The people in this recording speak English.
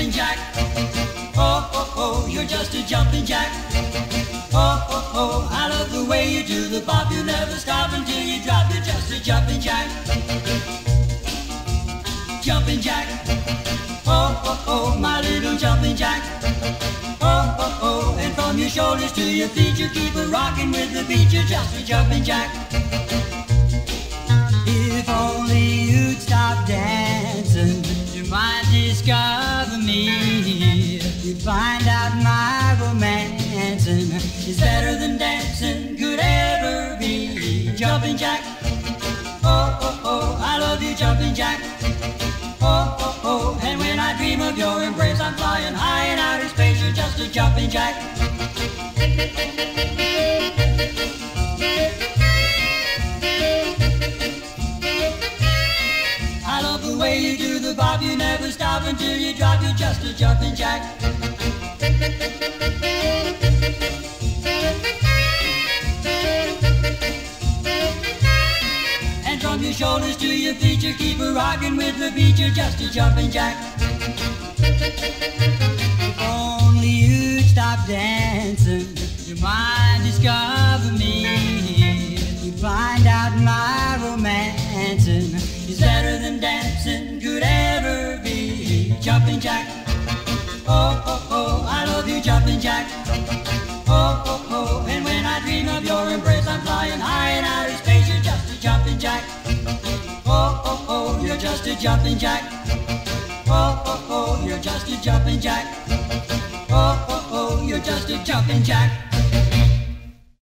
jumping jack. Oh, oh, oh, you're just a jumping jack. Oh, oh, oh, I love the way you do the bop. You never stop until you drop. You're just a jumping jack. Jumping jack. Oh, oh, oh, my little jumping jack. Oh, oh, oh, and from your shoulders to your feet, you keep a rocking with the beat. You're just a jumping jack. If only you'd stop dancing, you might discover me. You'd find out my romancing is better than dancing could ever be. Jumping jack. Oh, oh, oh, I love you, jumping jack. Oh, oh, oh, and when I dream of your embrace, I'm flying high in outer space. You're just a jumping jack. I love the way you do the bop. You never stop until you drop. You're just a jumping jack. And from your shoulders to your feet, you keep a rocking with the beat. You're just a jumping jack. If only you'd stop dancing, you might discover me. You'd find out my romancing is better than dancing could ever be. Jumping jack. Oh, oh, oh, I love you, jumping jack. Oh, oh, oh, and when I dream of your embrace, I'm flying high in outer space. You're just a jumping jack. Oh, oh, oh, you're just a jumping jack. Oh, oh, oh, you're just a jumping jack. Oh, oh, oh, you're just a jumping jack.